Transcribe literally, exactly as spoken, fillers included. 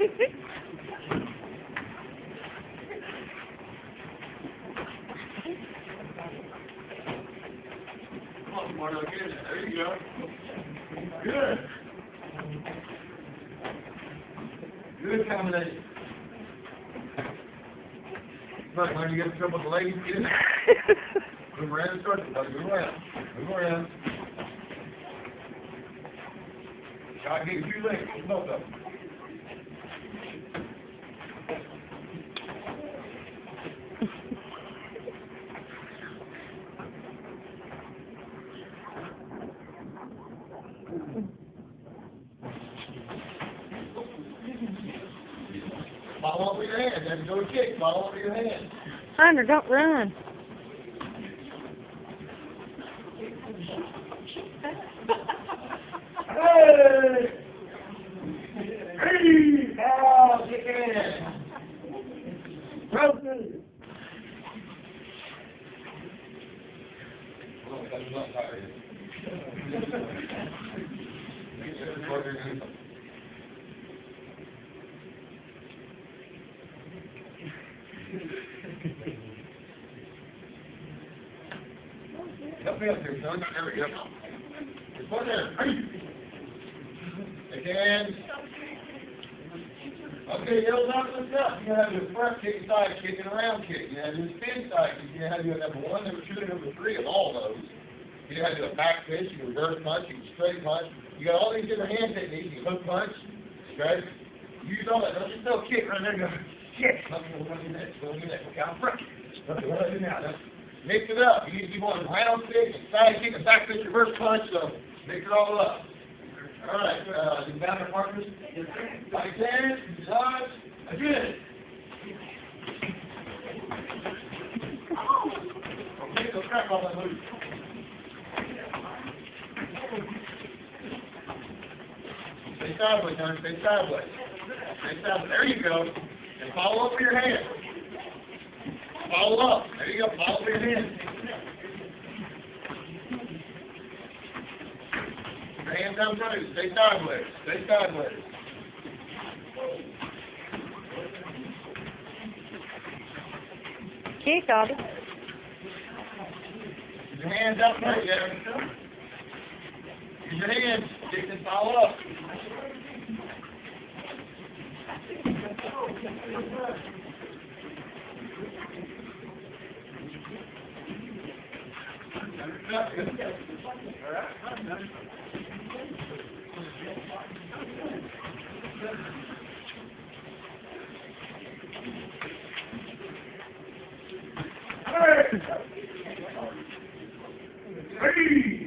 Come on, Marlo, get in there. There you go. Good. Good combination. Look, when you get in trouble with the ladies, get in there. Move around the circle, buddy. Move around. Move around. Shot get two legs, both of them. Follow up with your hand. Then go kick. Follow up with your hand. Hunter, don't run. Hey! Hey! Oh, kick it in. Broken. Oh, that's not tired. Help me up there, son. There we go. Just put there. Again. Okay, those out of the stuff. You have your front kick, side kick, and a round kick. You have your spin side kick. You have your number one, number two, and number three of all those. You have your back fist, you can reverse punch, you can straight punch. You got all these different hand techniques. You can hook punch. Okay? Use all that. Don't just throw a kick right there and go, kick. Okay, we're going to do that. We're going to do that. Okay, I'm front. Okay, what do I do now? Now, mix it up. You you want a round kick, a side kick, a back fist, reverse punch, so mix it all up. All right, uh, you got your partners? Like that, dodge, again. Okay, so crack off that move. Stay sideways, honey, stay sideways. Stay sideways. There you go. And follow up with your hand. Follow up. There you go. Follow up with your hand. Your hands down front. Stay sideways. Stay sideways. Kick, Otter. Use your hands out front. Yeah. Use your hands. Kick and follow up. Hey! Hey!